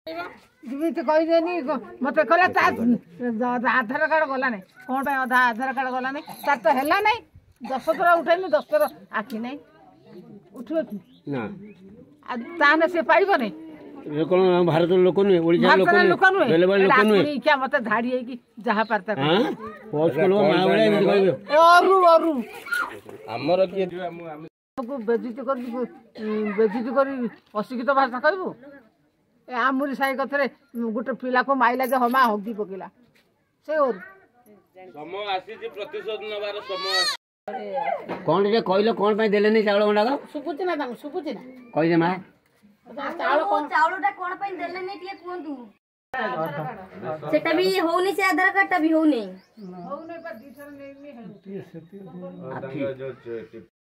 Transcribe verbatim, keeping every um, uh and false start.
कहदेनी मत कहला आधार कार्ड गला ना कौन अधा आधार कार्ड गला ना तार तो है ना दस थर उठेनी दस थर आखि ना उठो कि ताने से पाइब नहीं कौन भारत लोक नुहे ओडिशा लोक लोक नुहे क्या मत धाड़ी है कि जहाँ पारता अरु अरु हमर किए बेजित कर बेजित कर अशिक्षित भाषा कहबू आमुरी साई कथरे गोटे पिला को माइला जे हमा हगी पकेला से और समय आसी जे प्रतिशोध नबार समय कोन जे कहलो कोन पय देले नै चावल गंडा का सुपुची ना तांग सुपुची ना कहि दे मा चावल कोन चावलटा कोन पय देले नै टिके कोंतु सेटा भी होउनी से आधार कार्डटा भी होउनी होउनी पर दीसर नै नै है